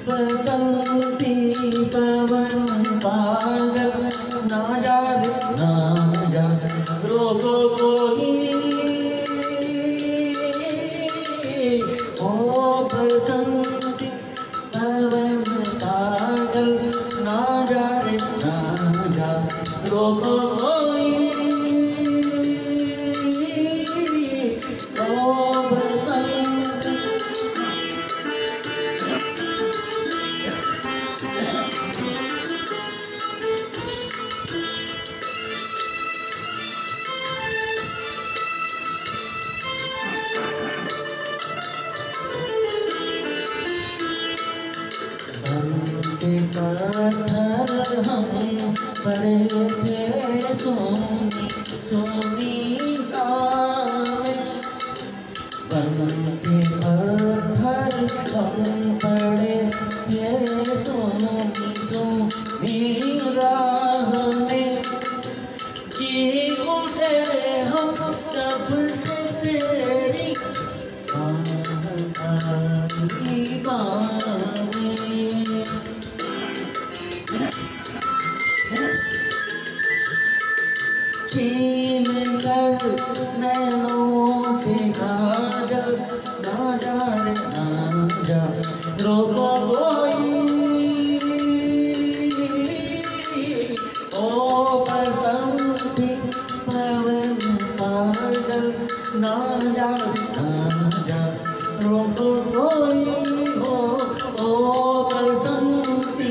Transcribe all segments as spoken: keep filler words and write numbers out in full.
बसंती पवन पागल ना जा रे ना जा रोको कोई ओ बसंती पवन पागल ना जा रे ना जा रोको कोई ओ बसंती बनके पत्थर हम पड़े थे सोनी सोनी में बनके पत्थर हम पड़े थे सोनी सोनी राह में जी उठे हम तब से तेरी छीन कर नैनों से काजल ना जा रे ना जा रोको कोई ओ बसंती पवन पागल ना जा ना जा रोको कोई ओ ओ बसंती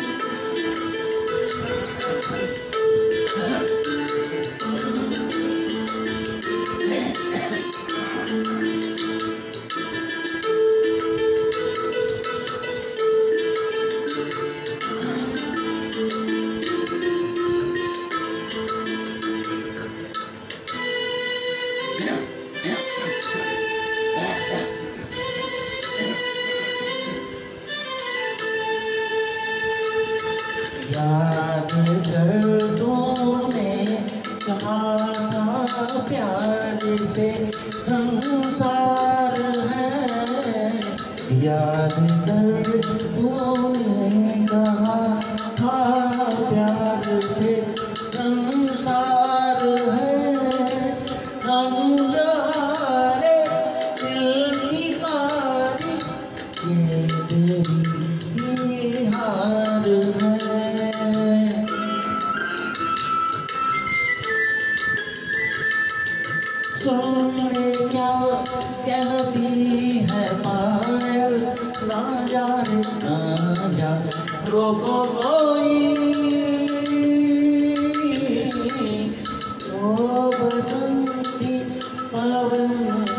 याद कर तूने कहा था प्यार से संसार है याद कर तूने कहा था प्यार से संसार है हम जहारे दिल की बारी ये तेरी ही हार है सुने क्या कहती है पायल ना जा रे ना जा रोको कोई ओ बसंती पवन